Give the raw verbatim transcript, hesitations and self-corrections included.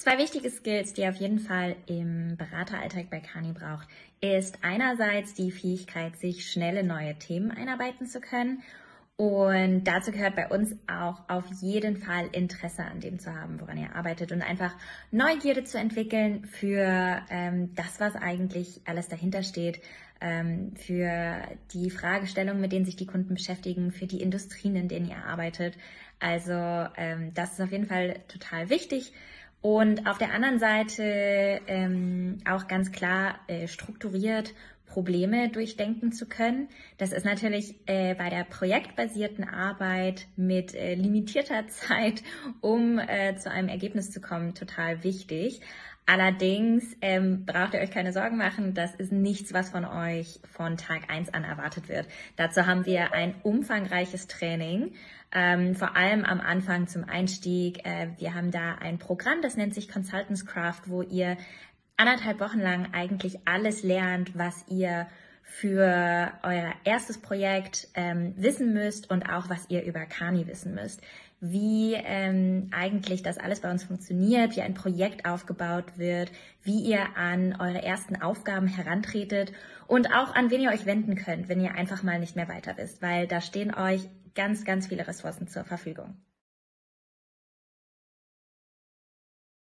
Zwei wichtige Skills, die ihr auf jeden Fall im Berateralltag bei Kani braucht, ist einerseits die Fähigkeit, sich schnell in neue Themen einarbeiten zu können. Und dazu gehört bei uns auch auf jeden Fall Interesse an dem zu haben, woran ihr arbeitet und einfach Neugierde zu entwickeln für ähm, das, was eigentlich alles dahinter steht, ähm, für die Fragestellungen, mit denen sich die Kunden beschäftigen, für die Industrien, in denen ihr arbeitet. Also ähm, das ist auf jeden Fall total wichtig. Und auf der anderen Seite ähm, auch ganz klar äh, strukturiert Probleme durchdenken zu können. Das ist natürlich äh, bei der projektbasierten Arbeit mit äh, limitierter Zeit, um äh, zu einem Ergebnis zu kommen, total wichtig. Allerdings ähm, braucht ihr euch keine Sorgen machen, das ist nichts, was von euch von Tag eins an erwartet wird. Dazu haben wir ein umfangreiches Training, ähm, vor allem am Anfang zum Einstieg. Äh, wir haben da ein Programm, das nennt sich Consultants Craft, wo ihr anderthalb Wochen lang eigentlich alles lernt, was ihr für euer erstes Projekt ähm, wissen müsst und auch, was ihr über Kani wissen müsst. Wie ähm, eigentlich das alles bei uns funktioniert, wie ein Projekt aufgebaut wird, wie ihr an eure ersten Aufgaben herantretet und auch an wen ihr euch wenden könnt, wenn ihr einfach mal nicht mehr weiter wisst, weil da stehen euch ganz, ganz viele Ressourcen zur Verfügung.